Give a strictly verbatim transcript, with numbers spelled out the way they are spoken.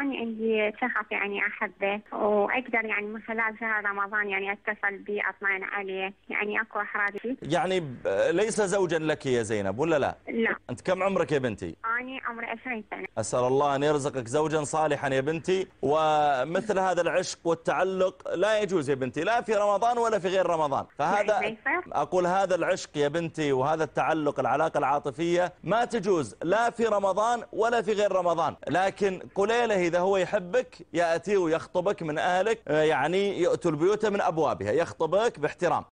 أنا عندي شخص يعني أحبه وأقدر يعني من خلال شهر رمضان يعني أتصل بي أطمئن عليه، يعني أكو إحراج فيه. يعني ب- ليس زوجا لك يا زينب ولا لا؟ لا. أنت كم عمرك يا بنتي؟ أنا عمري عشرين سنة. أسأل الله أن يرزقك زوجا صالحا يا بنتي. ومثل هذا العشق والتعلق لا يجوز يا بنتي، لا في رمضان ولا في غير رمضان. يعني ما فهذا يصير؟ أقول هذا العشق يا بنتي وهذا التعلق، العلاقة العاطفية ما تجوز لا في رمضان ولا في غير رمضان. لكن قليله إذا هو يحبك يأتي ويخطبك من أهلك، يعني يؤتوا البيوت من أبوابها، يخطبك باحترام.